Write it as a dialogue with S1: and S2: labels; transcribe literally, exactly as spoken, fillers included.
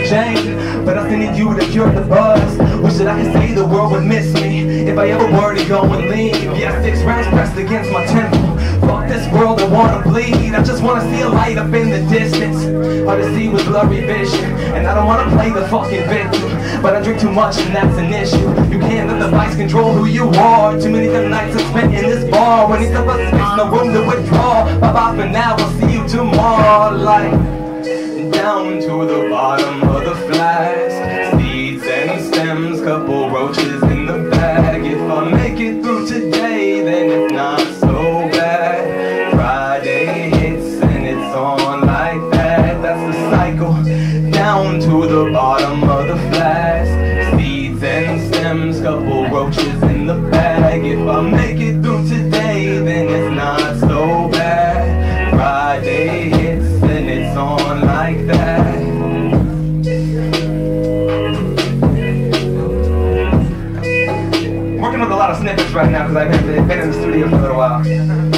S1: change, but I still need you to cure the buzz. Wish that I could say the world would miss me if I ever were to go and leave. Yeah, six rounds pressed against my temple. Fuck this world, I wanna bleed. I just wanna see a light up in the distance. Hard to see with blurry vision, and I don't wanna play the fucking victim, but I drink too much and that's an issue. You can't let the vice control who you are. Too many the nights I spent in this bar. When it's up a space, no room to withdraw. Bye bye for now, I'll see you tomorrow. Like, down to the bottom of the flask, seeds and stems, couple roaches in the bag. If I make it through today, then it's not so bad. Friday hits and it's on like that. That's the cycle. Down to the bottom of the flask, seeds and stems, couple roaches in the bag. If I make it through today, then it's not so bad. Friday hits and it's on like that. Working with a lot of snippets right now because I've been, been in the studio for a little while.